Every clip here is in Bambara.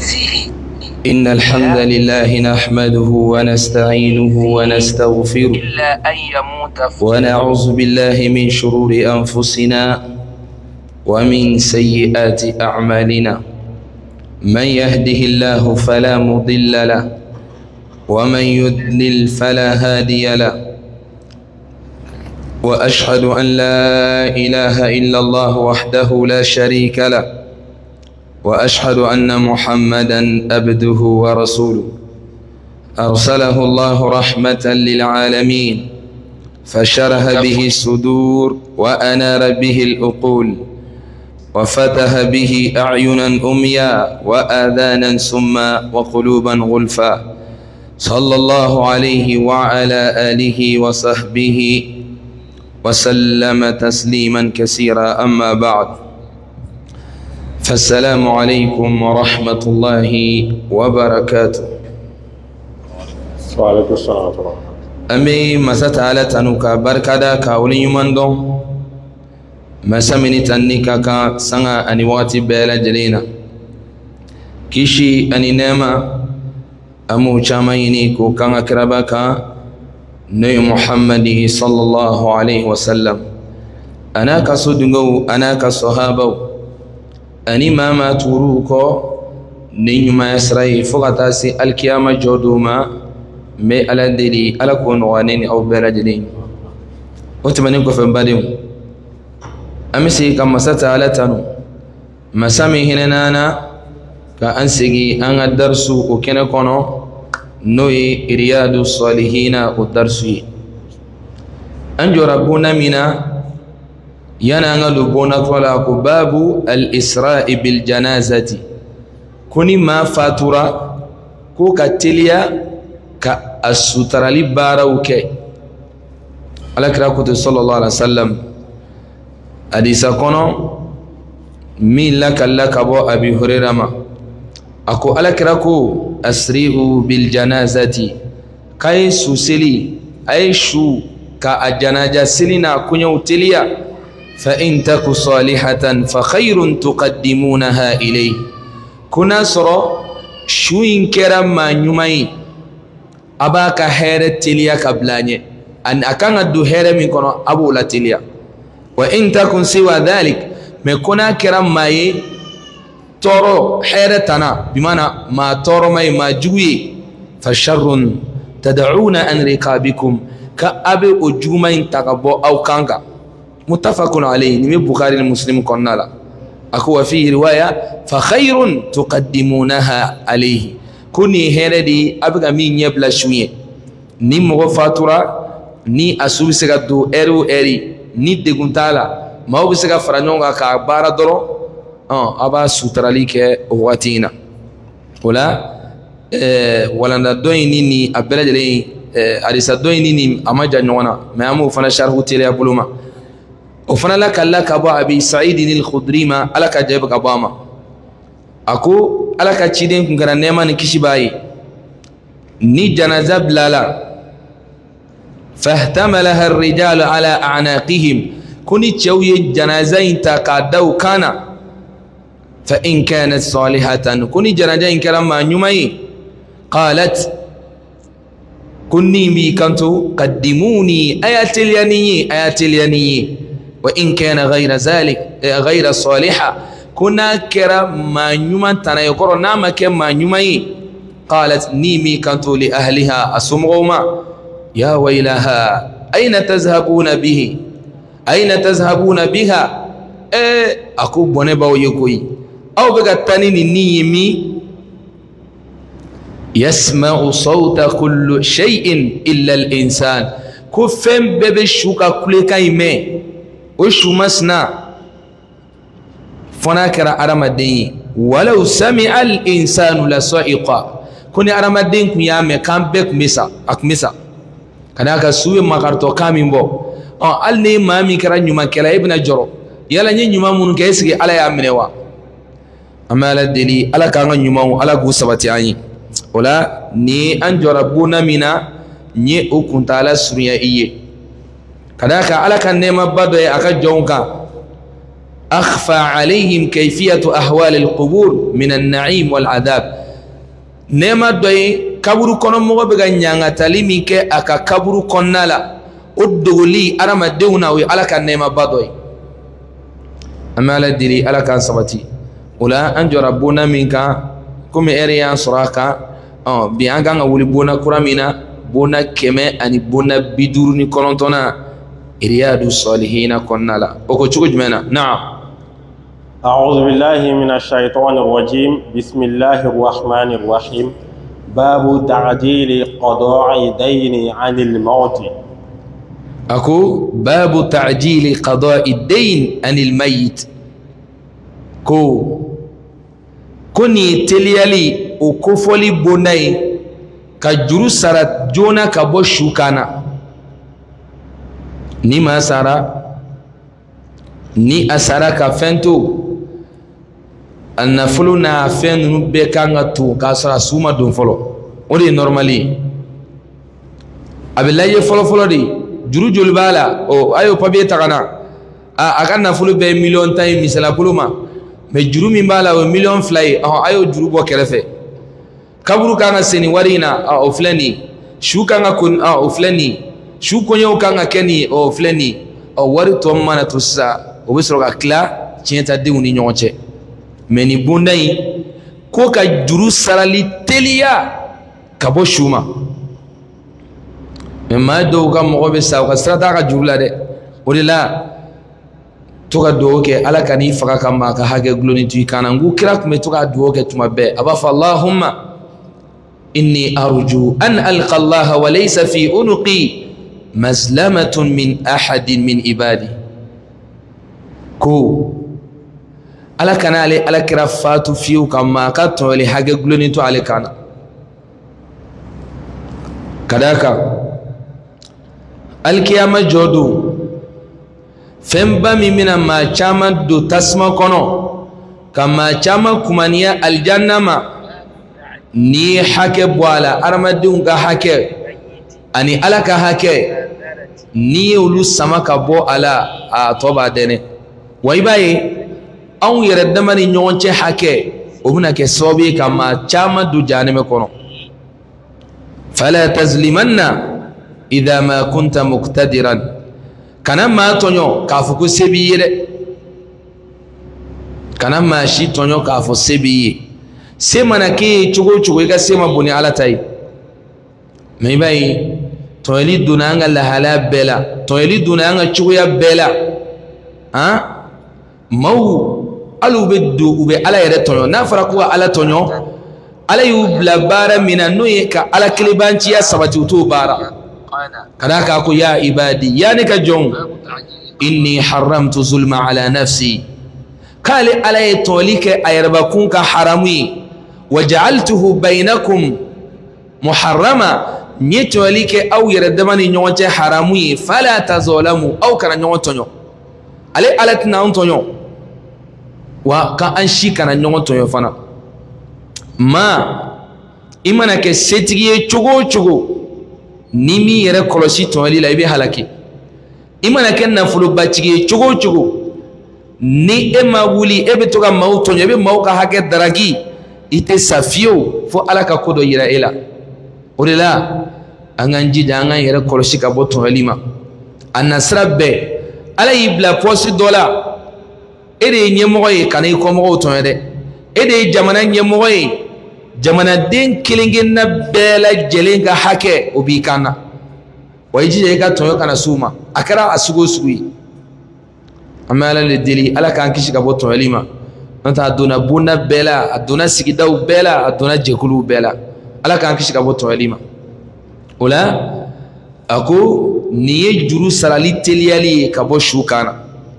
إن الحمد لله نحمده ونستعينه ونستغفره ونعوذ بالله من شرور أنفسنا ومن سيئات أعمالنا. من يهده الله فلا مضل له ومن يضلل فلا هادي له. وأشهد أن لا إله إلا الله وحده لا شريك له وأشهد أن محمدا عبده ورسوله أرسله الله رحمة للعالمين فشرح به الصدور وأنار به العقول وفتح به أعينا أميا وآذانا سما وقلوبا غلفا. صلى الله عليه وعلى آله وصحبه وسلم تسليما كثيرا. أما بعد، فالسلام عليكم ورحمة الله وبركاته. وعليكم السلام ورحمة الله. أمي مسات على تنوكا بركادا كاولي يمندو مسامني تنيكا كا سنة أني وقتي بيلا جلينا كيشي أني نيما أمو چاميني كو كان أكربكا نبي محمد صلى الله عليه وسلم. أنا كصدقو أنا كصحابو أني ماما توروكو نيما يسري فقطاسي الكيامة جودوما مي على دلي على كونوانين أو بلجلين وتمنيكو في مبادئ أمسي كما ستالتنو مسامي هنانا كأنسيجي أنا الدرس وكنا كونو نوي رياض الصالحين والدرسي أنجو ربنا منا ينا لبونا طلاق باب الإسراء بالجنازة كوني ما فاتورا كو كتليا كالسطرالي باروكي على كراكوت صلى الله عليه وسلم حديث كونو مين لك أبو أبي هريرة ما أكو على كراكو أسرعوا بالجنازة كاي سوسلي أي شو كالجنازة سلنا كنيو تليا فإن تك صالحة فخير تقدمونها إليه كنا سرو شو إنكرم ما نيومي أباك هير تليا كبلاني أن أكان الدو هير من كنا أبو لا تليا. وإن تكن سوى ذلك مكنا كرم ماي تورو حيرتنا بمعنى ما تورو ماي ما جوي فشر تدعون أن رقابكم كأبي أجومين تقبو أو كانغا. متفق عليه نمي بخاري المسلم قلنا لا أكو فيه رواية فخير تقدمونها عليه كوني هردي أبغى مين يبلا شوية ني مغفاتورا ني أسوبي سكدو إرو إري ni deguntala mawo bi se ka fara ɲɔgɔn kan k'a baara dɔrɔn a b'a suturali kɛ o wagati in na. O la walanda dɔ in ni a bɛɛ lajɛlen halisa dɔ in ni a ma jan ɲɔgɔn na mɛ an b'o fana sarihu teliya bolo ma. o fana la ka bɔ Abi Saïdin al-Khudri ma Ala ka jaabi ka bɔ a ma. a ko Ala ka ciden kun kɛra nɛɛma ni kisi b'a ye ni janaza bilala فاحتملها الرجال على أعناقهم كوني تشوي جنازين تقادو كان فإن كانت صالحة كوني جنازين كلام نيومي قالت كوني مي كنتو قدموني آيات الياني وإن كان غير ذلك غير صالحة كنا كرام ما نيوما تنا يقول نام كما نيومي قالت نيمي كنتو لأهلها أسمغوما يا ويلها أين تذهبون به أين تذهبون بها أكو بونباو يكوي أو بغتاني نيمي يسمع صوت كل شيء إلا الإنسان كفم ببشوكا كل كايمة وشو مسنا فناكر أرمدين ولو سمع الإنسان لصائقا كوني أرمدين كيامي كان بك مسا أكمسا كذاك سوي مكارتو كامينبو ألني ما ميكرا نيوما كلا ابن جرو يلا نيوما من كيسكي على يامنوا أما على الدليل على كان نيوما على غوسبتي أني ولا ني أنجربونا منا ني أكون تعالى سوريا إيه كذاك على كان نيما بدو أكا جونكا أخفى عليهم كيفية أحوال القبور من النعيم والعذاب نما دوي kaburu kono mogo be ga nyanga talimi ke aka kaburu konnala uduguli arama deuna wi alaka nema badoy amala diri alaka sabati ula anjo rabbuna minka kumi area suraka bi anga nga wuli bona kuramina bona keme ani bona bidurni konontona riyadu salihina konnala oko chugo jmena na'am أعوذ بالله من الشيطان الرجيم بسم الله الرحمن الرحيم باب تعجيل قضاء دين عن الموت أكو باب تعجيل قضاء الدين عن الميت كوني تليالي وكفولي بوناي كجرو سارت جونا كبو شوكانا ني سارا ني أسارا كفنتو النفلو نافين نبكانا تو كاسرا سوما دون فلو ودي نورمالي أبلاي فلو دي juru joli bala o ayo papier tagana aka nafulu be million tay misala kuluma me juru min bala o million fly ayo juru bo kerefe kaburu kanga seni warina o flani shu kanga kun o flani shu konyo kanga keni o flani o wari to mana to sa o besro ka kla tienta de uni nyonche meni bundai ko ka juru sarali telia kabo shuma ma do ka mo be sa ka strata ka jurla de odila to ka do ke ala kani faka kama ka hage gloni tu kana ngu kira kuma to ka do ke tuma be abafa allahumma inni arju an alqa allah wa laysa fi unqi mazlamatun min ahadin min ibadi ko ala kana ale ala kira fatu fiu kama ka to le hage gloni to ale kana kadaka alkiyama jodu femba mimina ma chama do tasma kono kama chama kumania aljannama ni hake bwala armadunga hake ani alaka hake ni ulu samaka bo ala a toba dene waibaye an yeredamani nyonche hake obuna ke sobi kama chama du janeme kono fala tazlimanna إذا ما كنت مقتدرا كان ما تونيو كافو سبيي كان ما شي تونيو كافو سبيي سيمانا كي تشوغو كا سيما بني على تاي مي باي تويلي دونانغا لهالا بلا تويلي دونانغا تشويا بلا ها مو الو بدو وبي على يد تونيو نافركوا على تونيو على يبلا بارا من نويكا على كليبانتي يا سباتي تو بارا كذاك أقول يا عبادي يا نكجون إني حرمت ظلم على نفسي قال علي طوليك أيربكونك حرمي وجعلته بينكم محرما نيتوليك أو يردمني نيوانتي حرمي فلا تظلموا أو كان نيوانتونيو علي ألتنا أنتونيو وكأنشي كان نيوانتونيو فانا ما إمانك ستيجي تشوغو nimi yere kolosi tonli la ibe halaki imana ken na fulu bachige chugo ni ema wuli ebe toka mauto nyebe mauka hake daragi ite safio fo alaka kodo yira ela odela anganji danga yere kolosi ka boto halima anasrabe ala ibla posi dola ede nyemoye kanay ko mo to yede ede jamana nyemoye jamana den kilingen na bela jelenga hake ubikana wayiji ka toyo kana suma akara asugo sugui amala le deli ala kan kishi ka boto halima nta aduna buna bela aduna sigidau bela aduna jekulu bela ala kan kishi ka boto halima ola ako niye juru sarali teliyali ka bo shukana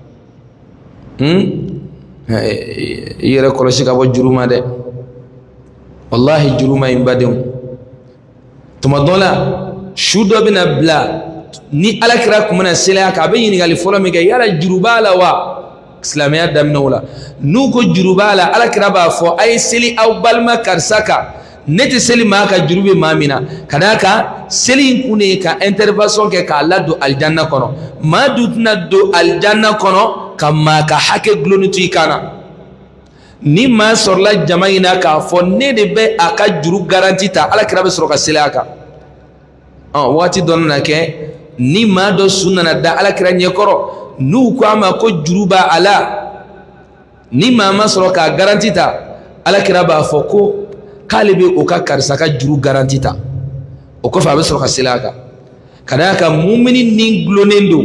yere koloshi ka bo juruma de wallahi juruma imbadem tuma dola shudo bina bla ni alakira kumana sila ka be yini gali fola mi ga yara jurubala wa islamiyya damna wala nuko jurubala alakira ba fo ay seli aw balma karsaka neti seli ma ka jurube mamina kadaka seli kune ka intervention ke ka ladu aljanna kono ma dutna do aljanna kono kama ka hake gloni tu ikana ni ma sorla jamaina ka fo ne de be aka juru garanti ta ala kira be soro ka sele aka wati don na ke ni ma do sunna na da ala kira nye koro nu ko ama ko juru ba ala ni ma soro ka garanti ta ala kira ba fo ko kalibe o ka karisa ka juru garanti ta o ko fa be soro ka sele aka kadaka mu'mini ni glonendo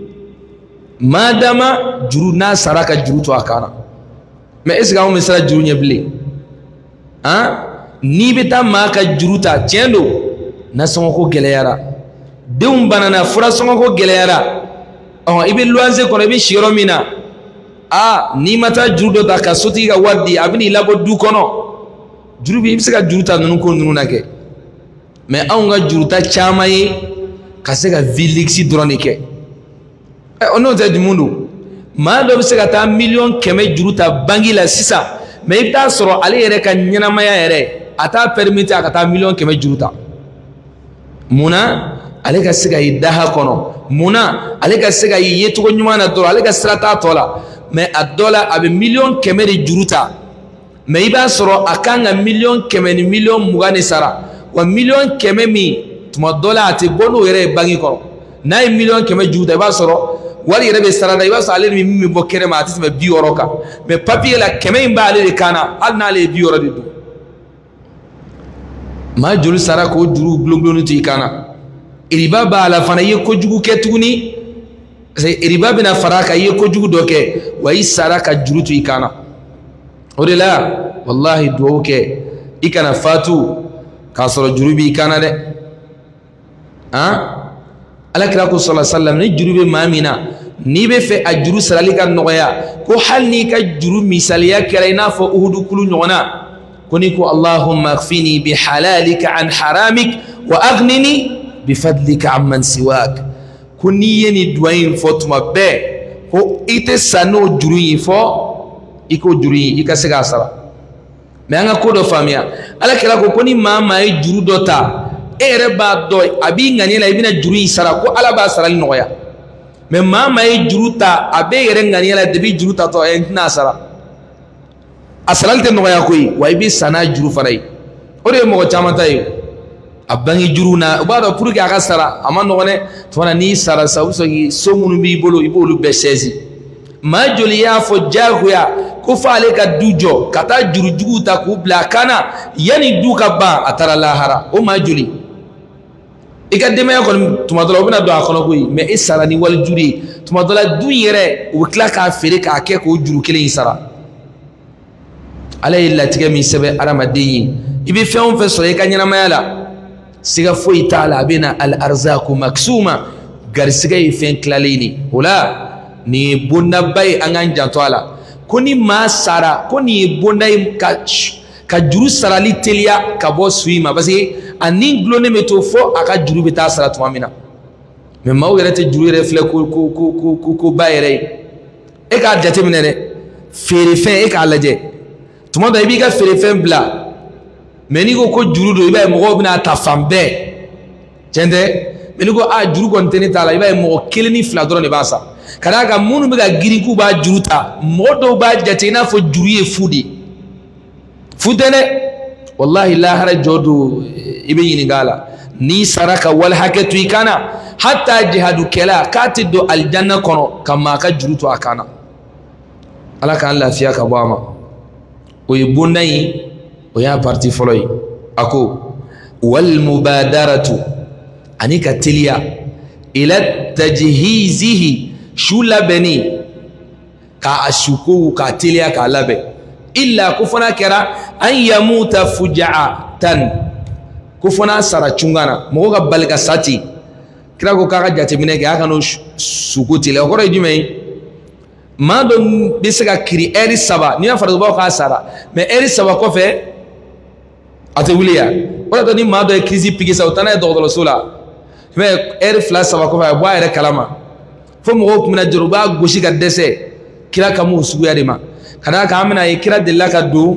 madama juru na saraka juru to akana mais est-ce que on mesra juru nyebli ni beta maka juru ta tiendo na songo ko geleyara deum banana fura songo ko geleyara ibe luanze ko be shiro mina ni mata juru do ta ka soti ga wadi abini labo du kono juru bi ibsika juru ta nunu ko nunu nake mais on ga juru ta chamaye kasega vilixi dronike ono te du mundo ma do be se ka ta million keme juru ta bangi la sisa mais ibta soro ale yere ka nyana maya yere ata permite aka ta million keme juru ta muna ale ka se ka idaha kono muna ale ka se ka yetugo nyumana do ale ka strata tola mais adola abe million keme de juru ta mais iba soro akanga million keme ni million mugani sara wa million keme mi tuma dola ate bono yere bangi kono na million keme juru ta iba soro wali yere be sarada iba so ale mi bo kere ma ati be bi oroka mais papier la keme imba ale de kana alna ale bi oro de do ma julu sara ko juru glonglonu ti kana iriba ba ala fana ye ko jugu ke tuguni se iriba bina faraka ye ko jugu doke wa isara ka juru tu ikana odela wallahi do ke ikana fatu ka soro juru bi ikana de ala kira ko sallallahu alaihi wasallam ni juru be mamina ni be fe a juru sarali ka noya ko hal ni ka juru misaliya kera ina fo uhudu kulu nyona koni ko allahumma aghfini bi halalika an haramik wa aghnini bi fadlika amman siwak kuni yeni duayin fo tuma be ko ite sano juru yi fo iko juru yi ika sega sara me anga ko do famia ala kira ko koni mama e juru dota ere ba do abi ngani la ibina juru yi sara ko ala ba sara noya mais mama e juru ta abe ere ngani la debi juru ta to en na sara asalalte noya koy wa ibi sana juru farai ore mo chamata yi abangi juru na ubado pour que aka sara ama nogone to na ni sara sauso yi somunu bi bolo ibolu be sezi ma joli ya fo jagoya ko faale ka dujo kata juru jugu ta ku bla kana yani duka ba atara lahara o ma joli ika deme ya ko tumadola bina do akono koy mais isara ni wal juri tumadola du yere o kla ka fere ka ke ko juru kele isara ala illa tige mi sebe aramadini ibi feon fe so e ka nyana mayala siga foi taala bina al arzaqu maksuma gar siga fen klalini wala ni bunda bay angan jantwala koni ma sara koni bunda ka juru sarali telia ka bo suima basi anin glone meto fo aka juru beta sara tumamina me maw yere te juru refle ko bayre e ka jate minere fere fe e ka laje tuma da ibi ka fere fe bla meni ko juru do iba mo bina ta fambe jende meni ko a juru ko nteni tala iba mo keleni fla doro ne basa kada ga munu be ga giri ku ba juru ta modo ba jate na fo juru e fudi fudene wallahi la hara jodo ibe yini gala ni saraka wal hakatu ikana hatta jihadu kala katido aljanna kono kama ka juru to akana ala ka lafiya ka bama o yibunai o ya parti folloy ako wal mubadaratu anika tilia ila tajhizihi shula bani ka ashuku ka tilia ka labe illa kufana kera an yamuta fuja'atan kufana sara chungana mo ga balga sati kira ko ka jate mine ga kanu sukuti le ko rejume ma don bisaka kiri eri saba ni afara ba ka sara mais eri saba ko fe ate wuliya wala to ni ma do crise pigi sa utana do do sula mais eri fla saba ko fa bo ere kalama fo mo ko mina joruba goshi ga dese kira kamu sugu ya de ma kada ka amina e kira dilla ka do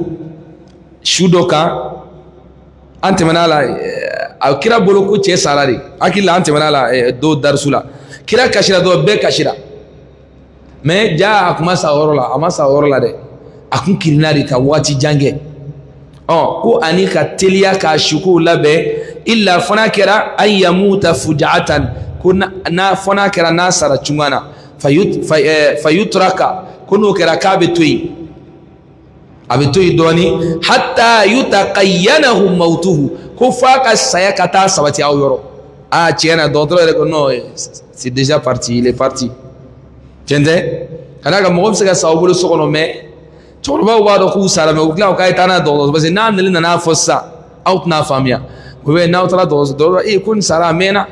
shudoka ante manala a kira bolo ko che salari akilla ante manala do darsula kira kashira do be kashira mais ja akuma sa orola amasa orola de akun kirinari ka wati jange ko ani ka teliya ka shuku labe illa fana kera ay yamuta fujatan kuna na fana kera nasara chungana fayutraka kuno kera kabetui abetui doni hatta yutaqayyanahu mautuhu ko faka sayakata sabati aw yoro tiena d'autres non c'est déjà parti il est parti tiende kana ga mo se ga sawbulu sokono me torba wa do ku sala me ukla ka itana do bas na nil na fossa out na famia we na utara do kun sala mena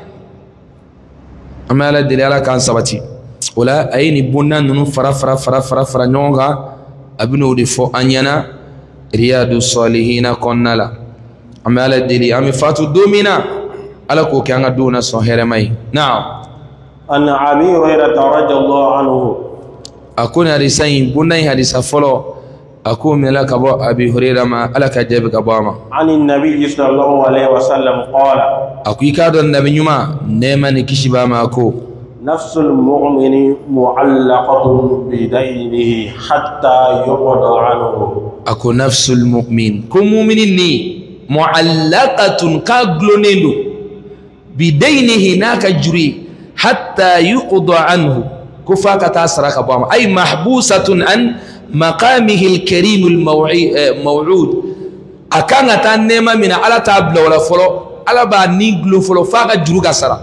amala dilala kan sabati wala ayni bunna nunu fara nyonga abino de fo anyana riyadu salihin konnala amala dili ami fatu domina ala ko kanga duna so heremai na'am an abi hurairah radhiyallahu anhu akuna risain bunai hadisa folo akun mela kabo abi hurairah ma ala ka jabe kabama ani nabi sallallahu alaihi wasallam qala akuika don nabi nyuma nema ni kishiba ma ko nafsul mu'mini mu'allaqatun bi daynihi hatta yuqda anhu aku nafsul mu'min ko mu'minin ni mu'allaqatun ka glonendo bi daynihi naka juri hatta yuqda anhu kufaka tasraka bama ay mahbusatun an maqamihi alkarim almaw'ud akanga tan nema mina ala tabla wala folo ala ba niglo folo faka juru gasara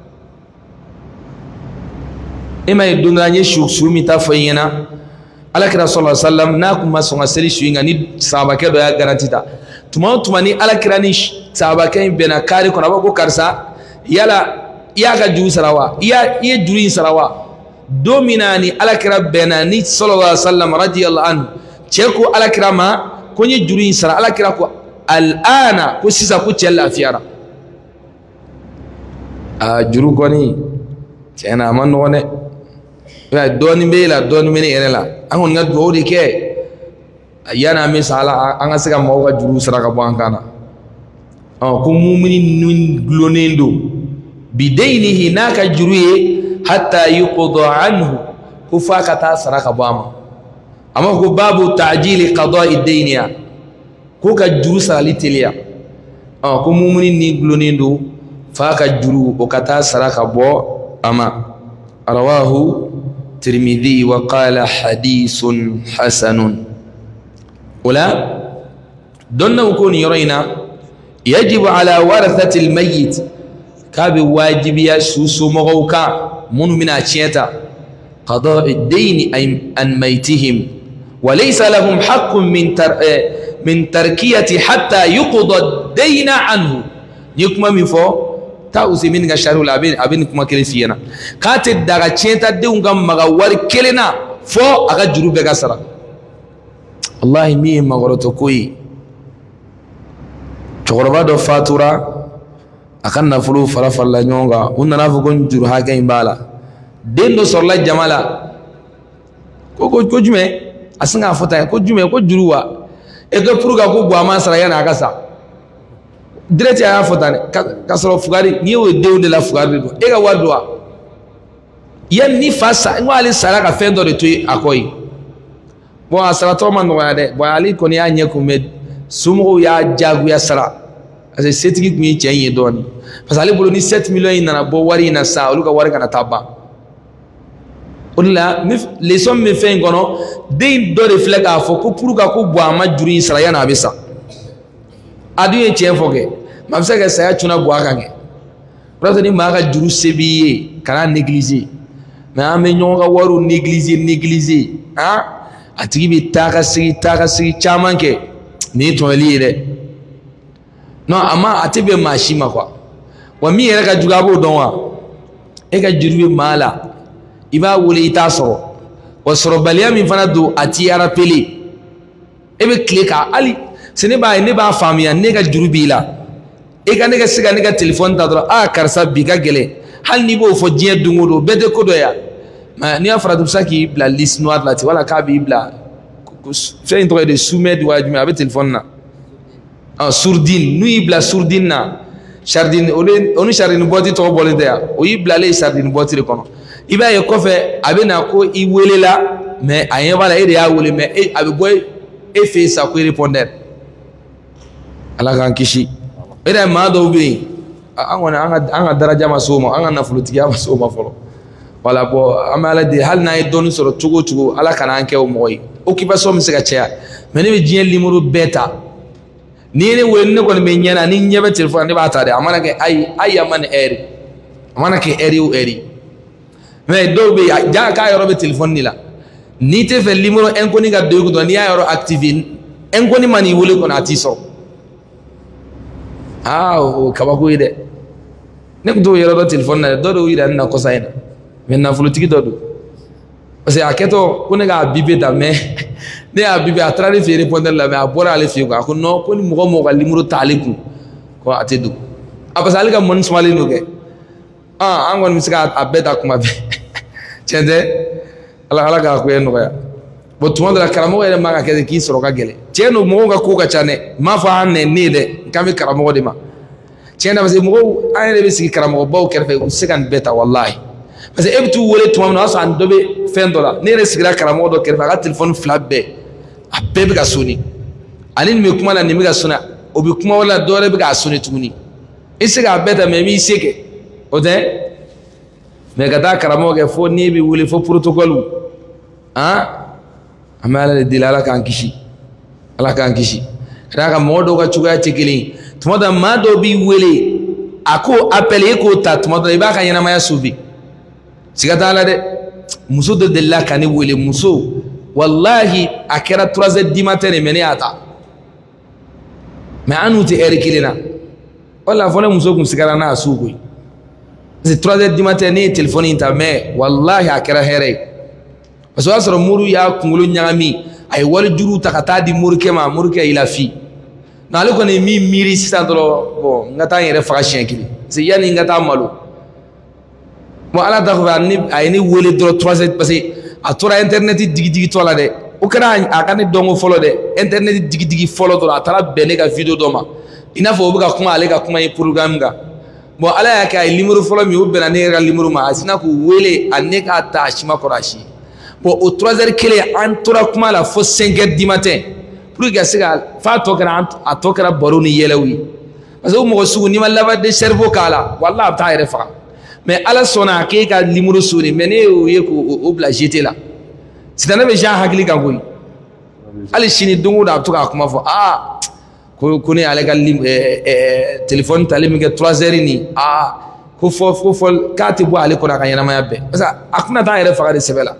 ima idunganye shukshumi tafayina ala kira sallallahu alaihi wasallam na kuma songa seli shuinga ni sabake do ya garantita tuma ni ala kira ni sabake bena kari kona ko karsa yala iya ga juru sarawa iya juru sarawa domina ni ala kira bena ni sallallahu alaihi wasallam radiyallahu anhu cheko ala kira ma konye juru sara ala kira ko al'ana ko sisa ko chella fiara juru koni tena man wone ya doni bela doni mini erela angon ngad do de ke yana misala anga siga mo ga juru sara ka bankana ko mu'minin nun glonendo bidainihi naka juruye hatta yuqda anhu kufaka tasraka bama ama ko babu ta'jili qada'i dayniya ko ka juru salitelia ko mu'minin ni glonendo faka juru o kata saraka bo ama rawahu tirmidhi wa qala hadithun hasanun wala donna ko ni yorina yajibu ala warathati almayyit kabi wajibiya susu mogauka munu mina chiyata qada'i ad-dayn an maytihim wa laysa lahum haqqun min tarkiyati hatta yuqda ad-dayn anhu nikuma mi fo ta usimin ga sharul abin kuma kelefiyana kate daga chiyata de ungam maga war kelena fo aga jurube ga sara wallahi mi magoroto koyi chogoroba do fatura akan nafulu farafalla nyonga unna nafu gon juru haga imbala dendo sorla jamala ko jume asinga fota ko jume ko juruwa e ko purga ko gwa masara yana akasa direct ya fota ka soro fugari ni we deunde la fugari do e ga wadwa yan ni fasa ngwali saraka fendo de tuy akoy bo asara to man ngade bo ali ko ni anya ko med sumu ya jagu ya sara ase setigi kuni chenye doni parce que ali bolo ni 7 millions na bo wari na sa oluka wari kana taba ola les sommes me fait ngono de do reflect afo ko puruka ko bo ama juri sara yana abisa adu ye chefoke mabisa ga saya tuna bo akange brother ni maga juru sebiye kana négliger mais ame nyonga waru négliger atigi bi taka sigi chamanke ni to liire non ama atibe mashima kwa wa mi yere ka jugabo donwa e ka jurube mala iba wole ita soro wa soro baliya min fana do ati ara pele e be klika ali sene ba ne ba famiya ne ka jurubi la e ka ne ka siga ne ka telephone ta dro karsa bi ka gele hal ni bo fo je dungodo bede ko do ya ma ni afra dum saki bla liste noire la ti wala ka bi bla fait une de soumettre wajumi avec téléphone na en sourdine nous ibla sourdine na chardine on chardine boti to bolide ya o ibla le chardine boti le kono iba ye kofe abena ko I welela mais ayen bala e de ya wele mais abi boy e fait ça ko répondre ala kan kishi ida ma do bi anga daraja masoma anga nafuluti ya masoma folo wala bo amala de hal na don soro tugo ala kana anke o moy occupation mi se ka tia mais ne be jien limuru beta ni ne wele ne ko me nyana ni nyebe telephone ne ba ta de amana ke ay amana eri amana ke eri o eri mais do be ja ka yoro be telephone ni la ni te fe limuru en ko ni ga do ko ni ya yoro active en ko ni mani wole ko na tiso o kaba ko ide ne ko do yoro do telephone na do ida na ko sayna men na fulutigi do parce que aketo ko ne ga bibe da me ne a bibe a travers fi répondre la mais a bora ale fi ko no ko ni mo ga limuru taliku ko atedu apa sali ga mon smali no ke angon misika abeta kuma be chende ala ga ko en no ya bo tumo da karamo ele ma ga ke ki soro ga gele cheno mo ga ko ga chane ma fa ne ne de kami karamo de ma chenda parce que mo ayele be siki karamo bo kerfe sikan beta wallahi parce que ebtu wole tumo no asan dobe fendola ne re sigira karamo do kerfe ga telephone flabbe abbe ga suni alin me kuma na ne mi ga suna obi kuma wala do re ga suni tuni isiga beta me mi sike ode me gata karamo ge fo ni bi wuli fo protocole amala dilala kan kishi ala kan kishi daga modo ga chuga tikili tumoda mado bi wele ako appelé ko ta tumoda iba kan yana maya subi sigata ala de muso de della kan wele muso wallahi akira 3h du matin meni ata mais anuti erikilina wala fona muso kun sigara na sugo c'est 3h du matin ni téléphone inta mais wallahi akira here parce que asoro muru ya kungulu nyami ay wal juru takata di murke ma murke ila fi na le ko ne mi miri sandro bon ngata yere fa chien kili c'est yani ngata malu mo ala da ko ni ay ni wele dro 3h parce que a tora internet digi to la de o kana akane dongo folo de internet digi folo to la tara bene ka video do ma ina fo buga kuma ale ka kuma yi program ga bon ala ya ka limuru folo mi ubena ne ga limuru ma asina ku wele anne ka ta shima korashi bon au 3h kele an tora kuma la fo 5h du matin pour que siga fa to kana a to kana baro ni yelewi parce que mo sugu ni ma lava de cerveau kala wallahi ta ire fa mais ala sona ke ka limuru suri mene o ye ko obligé la sitana be ja hakili kan koy ali shini dungu da to ka kuma fo ko ne ale ka téléphone talim ke 3h ni ko fo kati bo ale ko na kan yana ma yabbe parce que akuna ta ire fa de sebela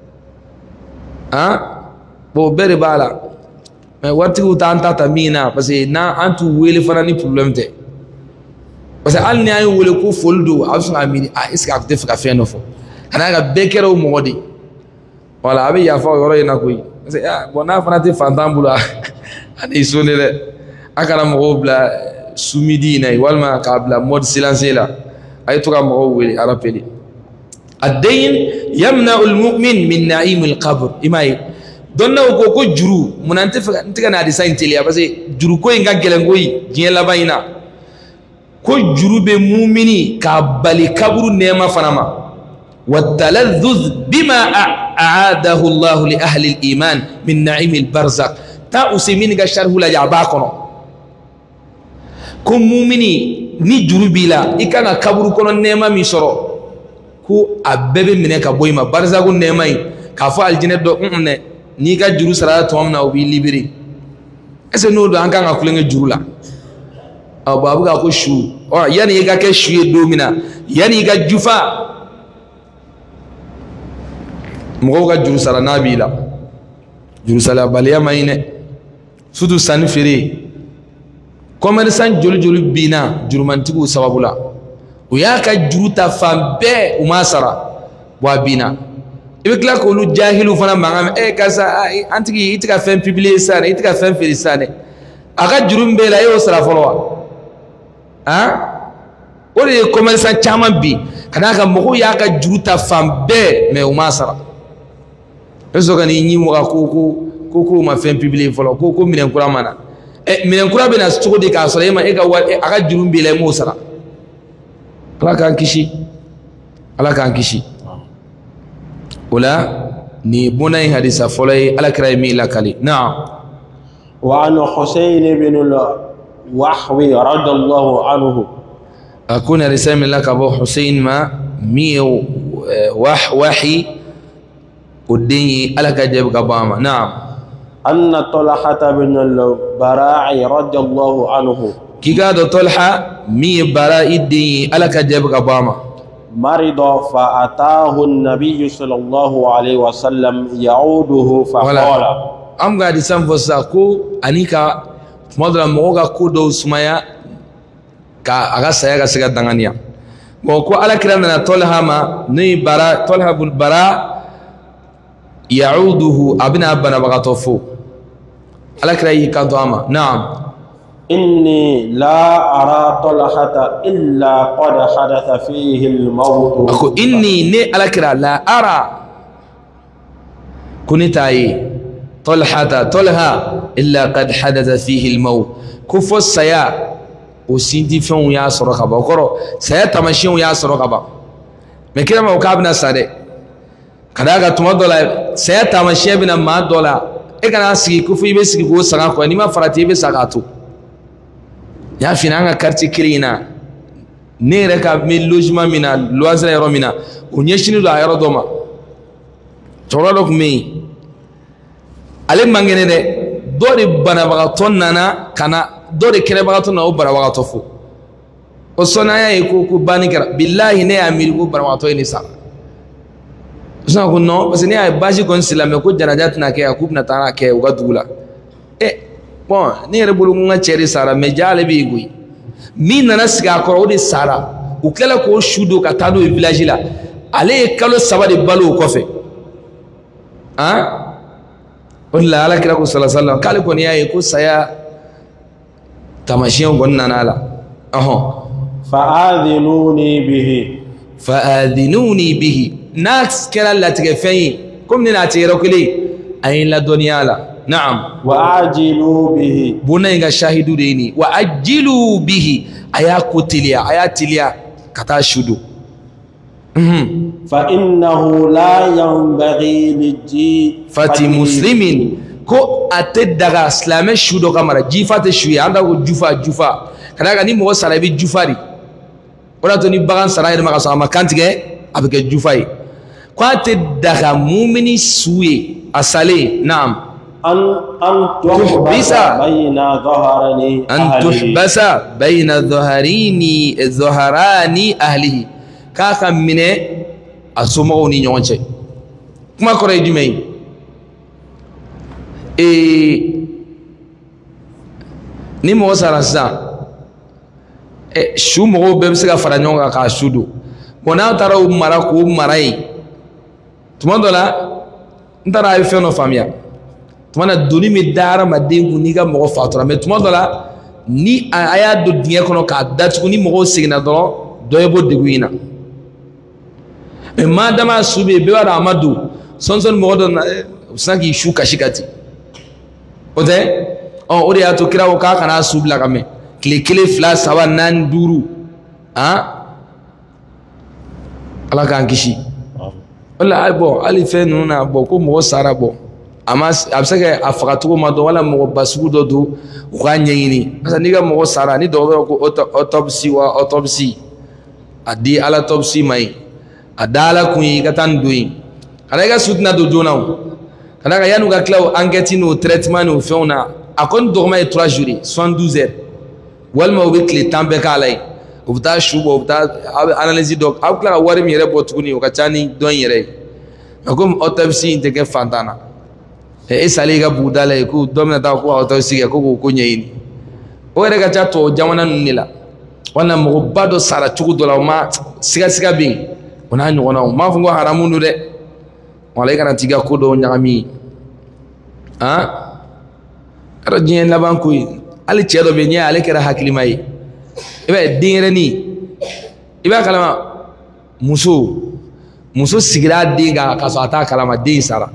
bo bere bala mais wati utanta tamina parce que na antu wele fana ni problème te parce que al ni ay wele ko foldo absu amini iska akte fa fe no fo ana ga bekero modi wala abi ya fa yoro ina koy parce que bona fana te fantambula ani sonele akara mo bla sumidi nay walma qabla mode silencieux la ay to ga mo wele arapeli الدين يمنع المؤمن من نعيم القبر إماي دونه كوكو جرو منانتف نتكلم عن ديساين تليا بس جرو كوي إنك جلنغوي جين لباينا كو جرو بمؤمني كابالي كبر نعمة فنما والتلذذ بما أعاده الله لأهل الإيمان من نعيم البرزق تا أسمين كشره لا جعباكنا كو مؤمني ني جرو بلا إكنا كبر كنا نعمة ميسرو ko abebe mine ka boyma barzagu nemay ka fa aljine do ne ni ga juru sara to amna obi libiri ese no do an kan akulenga juru la babu ga ko shu yani ga ke shu do mina yani ga jufa mo ga juru sara nabila juru sala baliya mayne sudu san fere commerçant jolu bina jurumantigu sababula وياك جروتا فامبي وماسرا وابينا يبقى لك ولو جاهل فانا مغام كاسا انت يتكا فين بيبليسان يتكا فين فيلسان اغا جروم بلا يوسرا فلوا ولي كوميرسان تشامان بي كاناكا مخو ياك جروتا فامبي مي وماسرا eso kan yi mo ka koko ma fem public folo koko minen kura mana minen kura bena stuko de ka so yema e ga aga jurum bela mo sara ala kan kishi ولا ني بني حديث فلي على كريمي لكالي. نعم. وعن حسين بن الوحوي رضي الله عنه أكون رسالة لك أبو حسين ما ميو وحي وديني على كجيب كباما. نعم. أن طلحة بن البراء رضي الله عنه كي قاد طلحة مي براء الديني على كجيب كباما مرض فأتاه النبي صلى الله عليه وسلم يعوده فقال أم قاد يسام فساكو أنيكا مدرا موغا كودو سمايا كا أغا سيغا سيغا دنغانيا وكو على كرامنا طلحة ما ني براء طلحة بن براء يعوده أبنا أبنا بغطفو على كراي كدواما. نعم. إني لا أرى طلحة إلا قد حدث فيه الموت. أكو إني ني على كرا لا أرى كنتاي طلحة إلا قد حدث فيه الموت كفو السيا وسيدي فيهم يا سرقة بكرو سيا تمشيهم يا سرقة مكينا ما وكابنا سادة كذا تمدولا سيا تمشي بنا ما دولا إكنا سكي كفو يبسكي كو سرقة نما فراتي بسرقة يا فينا كارتي كرينا نيركا من لوجما منا لوازلا يرومنا ونيشني لا يرودوما تورالوك مي ale mangene de dori bana bagaton nana kana dori kere bagaton na ubara bagato fu o sona ya ko bani kara billahi ne amiri ko bara bagato ni sa sona ko no parce ne ay baji kon silame ko janajat na ke akub na tara ke uga dula bon ne re bulu nga cheri sara me jale bi gui min nana siga ko odi sara u kala ko shudo ka tado village la ale kalo sabade balu ko fe hein ولا على كده صلى الله عليه وسلم قال كون يا يكو سيا تمشيون قلنا نالا فآذنوني به ناس كلا لا تكفي كم ناتيرو كلي أين لا دنيا لا. نعم. وأعجلوا به بنيغا شاهدوا ديني وأجلوا به أيا كتليا أيا تليا كتا شدو فإنه لا ينبغي لجيفة مسلم كو أتدغى اسلام شودو كامرا جيفة شوية عندها جوفا كذا ني مو سراي جوفاري ولا توني بغان سراي ما كسا ما كانتيغي ابيك جوفاي كو أتدغى مؤمني سوي اسالي. نعم. أن تحبس بين ظهران أهله كاكا مني أسمعوني نيونشي كما كوري دمي نيمو سارسا شو مغو بمسكا فرانيونغا كاشودو بونا تارو مراكو مراي تمندولا نتارا يفينو فاميا تمانا دوني مدارا مدين كونيكا مغو فاتورا مي تمندولا ni aya do diɲɛ kɔnɔ k'a datugu ni mɔgɔw seginna dɔrɔn dɔ ye bɔ degun in na mais maa dama su bɛ yen bɛɛ b'a dɔn a ma don sɔnsɔn mɔgɔ dɔ na u sina k'i su kasi ka ten o tɛ o de y'a to kira ko k'a kana su bila ka mɛn tile kelen fila saba naani duuru ala k'an kisi o la bɔn hali fɛn ninnu na bɔn ko mɔgɔ sara bɔn a bɛ se ka a fagacogo ma dɔn wala mɔgɔ ba sugu dɔ don u k'a ɲɛɲini parce que n'i ka mɔgɔ sara ni dɔgɔtɔrɔ ko autopsie wa autopsie a di ala autopsie ma ɲi a da ala kun ye i ka taa nin don yen kana i ka su tɛna don joona o ka d'a kan yanni u ka tila o enquête n'o traitement n'o fɛnw na a kɔni dɔgɔma ye 3 jours ye 72 heures walima u bɛ tile 10 bɛɛ k'a la yen u bɛ taa su bɔ u bɛ taa aw bɛ analyse dɔ aw bɛ tila ka wari min yɛrɛ bɔ tuguni o ka ca ni dɔn in yɛrɛ ye mais komi autopsie in tɛ kɛ fantan na e sali ka buguda la ko dɔ bɛna taa ko autopsie kɛ ko k'o ko ɲɛɲini o yɛrɛ ka ca tubabu jamana ninnu de la walima mɔgɔba dɔ sara cogo dɔ la o ma sigasiga bɛ yen o n'a ɲɔgɔnnaw n m'a fɔ ko haramu don dɛ wala i kana t'i ka ko dɔw ɲagami yɔrɔ diɲɛ laban ko ye hali cɛ dɔ bɛ yen n'i ale kɛra hakilima ye i b'a ye denyɛrɛnin i b'a kalama muso sigira den kan k'a sɔrɔ a t'a kalama den sara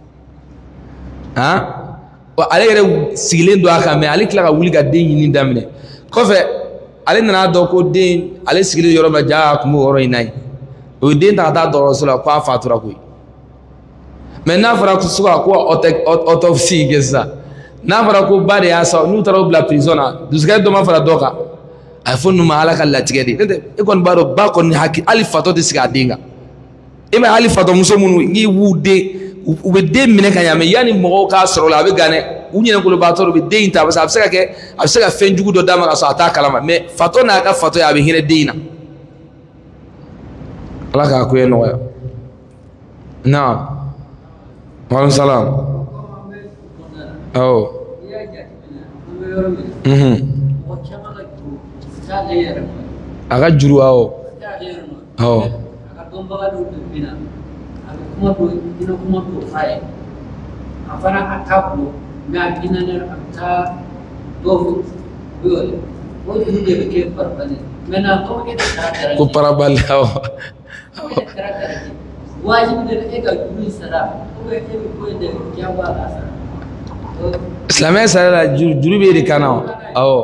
ale yɛrɛ sigilen don a kan mais ale tila ka wuli ka den ɲini daminɛ kɔfɛ ale nana dɔn ko den ale sigilen yɔrɔ min na jaa a tun b'o yɔrɔ in na yen o ye den ta ka taa dɔgɔtɔrɔso la ko a fatura koyi mais n'a fɔra suka ko autopsie kɛ sisan n'a fɔra ko ba de y'a sɔrɔ n'u taara o bila prison na dusukɛ dɔ ma fara dɔ kan a fɔ ninnu ma ala ka latigɛ de e kɔni b'a dɔn ba kɔni hakili hali fatɔ tɛ sigi a den kan e ma hali fatɔ muso minnu n'i b'u den u bɛ den minɛ ka ɲa mais yanni mɔgɔw k'a sɔrɔ o la a bɛ gan dɛ u ɲɛnɛkolobaatɔ u bɛ den in ta parce que a bɛ se ka kɛ a bɛ se ka fɛn jugu dɔ d'a ma ka sɔrɔ a t'a kalama mais fatɔ n'a ka fatɔ ye a bɛ hinɛ den in na ala k'a ko ye nɔgɔya naam waaleykum salaam awɔ a ka juru awɔ awɔ ko parabali awɔ silamɛ sara la juru bɛ de kan na awɔ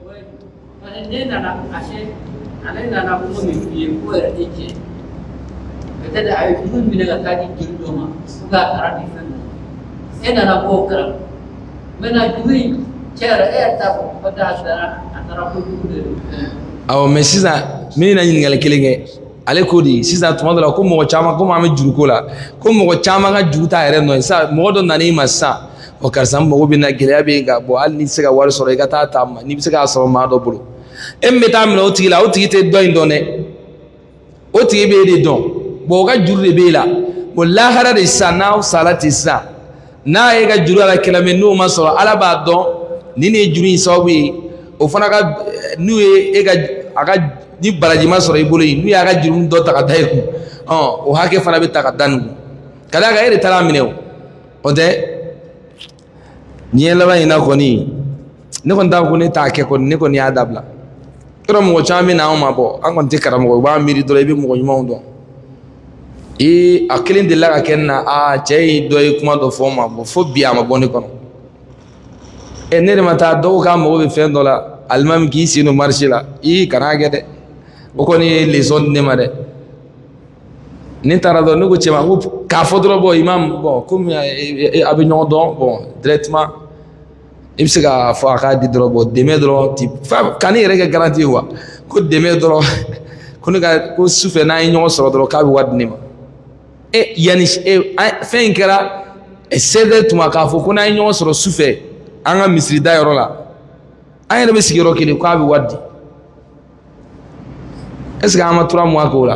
awɔ mais sisan min na ɲininkali kelen kɛ ale ko di sisan tuma dɔ la ko mɔgɔ caman komi an bɛ juru ko la ko mɔgɔ caman ka juru t'a yɛrɛ nɔ ye sisan mɔgɔ dɔ nan'i ma sisan o karisa mago bɛ na gɛlɛya bɛ yen ka bɔ hali n'i tɛ se ka wari sɔrɔ i ka taa ta ma n'i bɛ se k'a sɔrɔ maa dɔ bolo e min bɛ taa minɛ o tigi la o tigi tɛ dɔ in dɔn dɛ o tigi bɛ e de dɔn o ka juru de bɛ e la lahara de sisan n'aw sara ten sisan n'a ye ka juru ala kɛlɛ mɛ n'o ma sɔrɔ ala b'a dɔn ni nin ye juru in sababu ye o fana ka n'u ye e ka a ka ni baraji ma sɔrɔ i bolo yen n'u y'a ka juru dɔ ta ka da i kun o hakɛ fana bɛ ta ka da nin kun ka d'a kan e de taara minɛ o tɛ diɲɛ laban in na kɔni ne kɔni t'a fɔ ko ne t'a kɛ kɔni ne kɔni y'a dabila yɔrɔ mɔgɔ caman bɛ na anw ma bɔ an kɔni tɛ karamɔgɔ u b'a miiri dɔrɔn i bɛ mɔgɔ ɲumanw dɔn a kelen delila ka kɛ n na cɛ ye dɔ ye kuma dɔ fɔ n ma bɔ fo bi a ma bɔ ne kɔnɔ ne de ma taa dɔw k'a mago bɛ fɛn dɔ la alimami k'i sen don marché la kana kɛ dɛ o kɔni ye leçon di ne ma dɛ ne taara dɔrɔn ne ko cɛ ma ko k'a fɔ dɔrɔn bɔn imam bɔn komi a bɛ ɲɔgɔn dɔn bɔn directement i bɛ se k'a fɔ a k'a di dɔrɔn bɔn dɛmɛ dɔrɔn ka ne yɛrɛ kɛ garantie ye wa ko dɛmɛ dɔrɔn ko ne ka ko sufɛ n'an ye ɲɔgɔn sɔrɔ dɔrɔn k'a bɛ wari di ne ma yanni fɛn in kɛra 16h tuma k'a fɔ ko n'an ye ɲɔgɔn sɔrɔ sufɛ an ka misiri da yɔrɔ la an yɛrɛ bɛ sigi yɔrɔ kelen k'a bɛ wari di est-ce que an ma 3 mois k'o la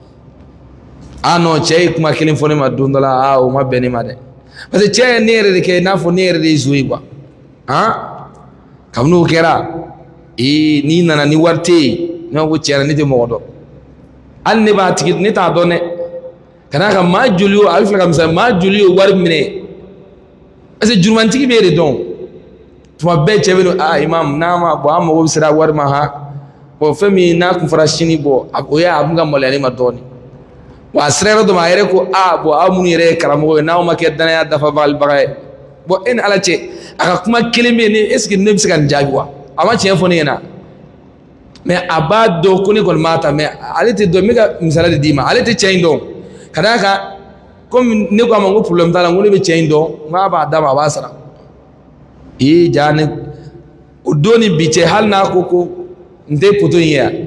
non cɛ ye kuma kelen fɔ ne ma don dɔ la o ma bɛn ne ma dɛ parce que cɛ ye ne yɛrɛ de kɛ i n'a fɔ ne yɛrɛ de ye zo ye quoi kabini o kɛra n'i nana ni wari tɛ yen ne ko tiɲɛ na ne tɛ mɔgɔ dɔn hali ne b'a tigi ne t'a dɔn dɛ ka d'a kan maa joli o a bɛ filɛ ka misali maa joli ye wari minɛ parce que jurumantigi b'e de dɔn tuma bɛɛ cɛ bɛ don imam n'a ma bɔn an mago bɛ sera wari ma bɔn fɛn min n'a kun fɔra sini bɔ o ye a bɛ ka maloya ne ma dɔɔnin wa a sera yɔrɔ dɔ ma a yɛrɛ ko bɔn aw minnu yɛrɛ ye karamɔgɔ ye n'aw ma kɛ danaya dafabalibaga ye bɔn e ni ala cɛ a ka kuma kelen bɛ yen ne est ce que ne bɛ se ka nin jaabi wa a ma tiɲɛ fɔ ne ɲɛna mais a b'a dɔn ko ne kɔni b'a ta mais ale tɛ dɔn n bɛ ka misaliya de d'i ma ale tɛ cɛ in dɔn ka d'a kan komi ne ko a ma ko problème t'a la n ko ne bɛ cɛ in dɔn n k'a b'a d'a ma a b'a sara ja ne o don ni bi cɛ hali n'a ko n tɛ poto in ye yan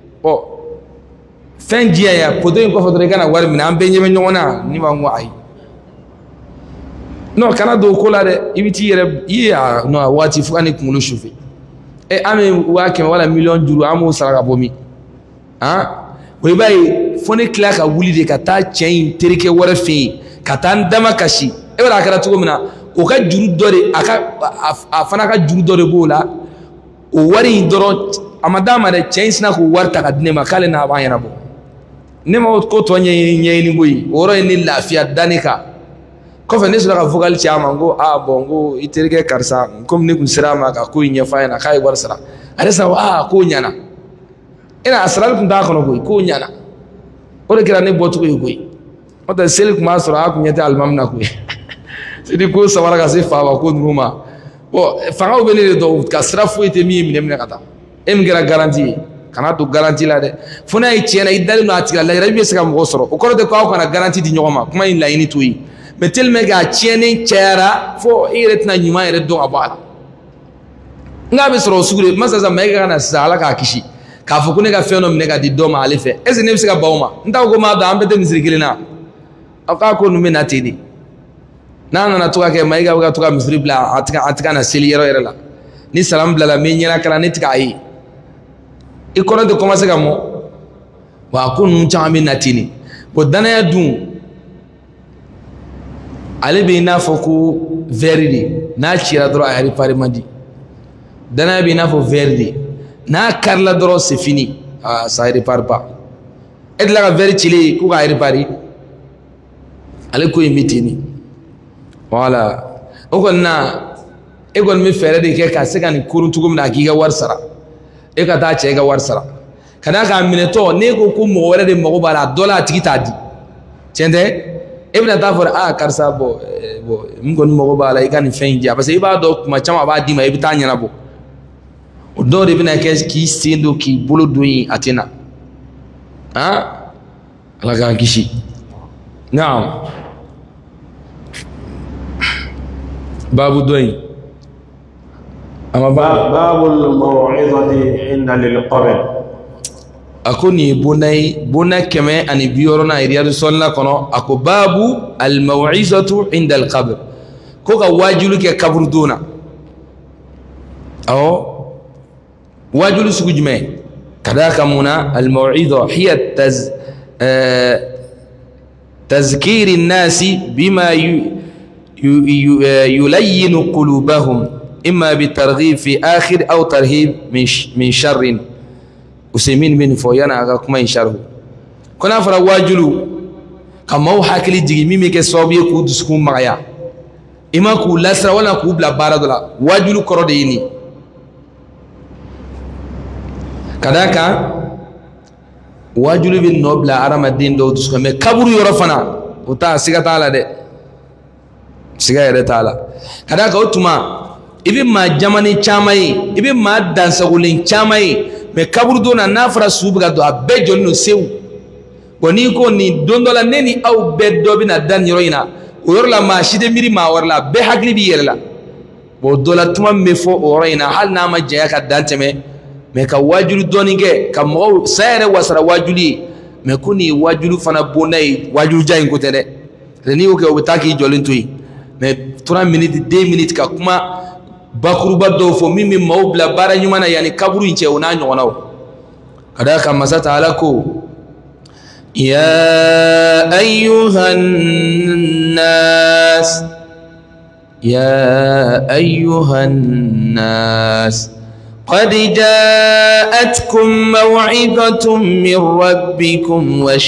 fɛn diya yan poto in kɔfɛ dɔrɔn i kana wari minɛ an bɛɛ ɲɛ bɛ ɲɔgɔn na ne b'a n ko ayi non kana don o ko la dɛ i bɛ t'i yɛrɛ non a waati fo ka ne kunkolo sufɛ an bɛ 100 wala 1,000,000 juru an b'o sara ka bɔ min o i b'a ye fo ne tila ka wuli de ka taa cɛ in terikɛ wɛrɛ fɛ yen ka taa n dama kasi e b'a a kɛra cogo min na o ka juru dɔ de a fana ka juru dɔ de b'o la o wari in dɔrɔn a ma d'a ma dɛ cɛ in sina k'o wari ta ka di ne ma k'ale n'a b'a ɲɛnabɔ ne ma ko tɔ ɲɛɲini koyi o yɔrɔ ye ne lafiya da ne kan kɔfɛ ne sɔrɔ ka vocal ci a ma n ko bon n ko i terikɛ karisa komi ne kun sera a ma ka ko in ɲɛfɔ a ɲɛna k'a ye wari sara ale sara k'o ɲɛna a sarali kun t'a kɔnɔ koyi k'o ɲɛna o de kɛra ne bɔcogo ye koyi n'o tɛ seli kun b'a sɔrɔ a kun ɲɛ tɛ alimami na koyi sidi ko sabara ka se faaba ko ninnu ma bon fangaw bɛ ne de dɔn ka sira foyi tɛ min ye minɛ ka taa e min kɛra garantie ye kana to garantie la dɛ fo n'a ye tiɲɛ na i dalen don a tigi la lajɛrɛ i bɛ se ka mɔgɔ sɔrɔ o kɔrɔ tɛ ko aw kana garantie di ɲɔgɔn ma kuma in laɲini t'o ye metel mega tiene chera fo iretna nyuma ire do abala ngabe soro sugure masaza mega na sala ka kishi ka fo kunega feno mnega di do ma alife eze ne bisika bauma nta ko ma da ambete misrikilina aka ko nume na tedi nana na tuka ke maiga ga tuka misri bla atika na seli yero la ni salam bla la menyera kala ni tika yi ikono de commencer ga mo wa kun chami natini ko dana ya dun ale be na fo ko verdi na chira dro ay pare mandi dana be na fo verdi na karla dro c'est fini ça repart pas et la verdi chili ko ga repari ale ko imitini voilà o ko na e gon mi fere de ke ka se kan kurun tugum na giga war sara e ka ta che ga war sara kana ka mineto ne ko mo wala de mo bala dola tigita di cende ibn tafur karsa bo ngon mo bala e kan fenji parce que iba do kuma chama ba di ma ibi tanya na bo o do de bina kes ki sindo ki bolo doyi atina ala ga kishi naam babu doyi ama babul maw'izati inda lil qabr akoni bunay keme ani biyoro na riyadu sonna kono ako babu al maw'izatu inda al qabr ko ka wajulu ke kabru duna aw wajulu sugu jume kadaka muna al maw'iza hiya tazkir an-nas bima yulayyin qulubahum imma bitarghib fi akhir aw tarhib min sharrin usaimin min fo yana aga kuma in sharhu kuna fara wajulu kamau hakili jigi mimi ke sobiye ku dusku magaya ima ku lasra wala ku bla baradola wajulu korode yini kadaka wajulu bin nobla aramadin do dusku me kaburu yorofana uta siga taala de siga yere taala kadaka utuma ibi ma jamani chamai ibi ma dansagulin chamai me kaburu dona nafra subga do abbe jolno sew woni ko ni dondola neni aw beddo bina dan yoroina o yorla ma shide miri ma warla be hagli bi yerla bo dola tuma me fo oroina hal na ma jaya ka danteme me ka wajulu doninge ka mo sayre wasara wajuli me kuni wajulu fana bonay wajulu jayin ko tede ni o ke o taki jolintoyi me 3 minutes 2 minutes ka kuma bakuru baddo fo mimi mawbla bara nyumana yani kaburu inche una nyonaw kadaka masata alako ya ayyuhan nas qad ja'atkum maw'izatun min rabbikum wa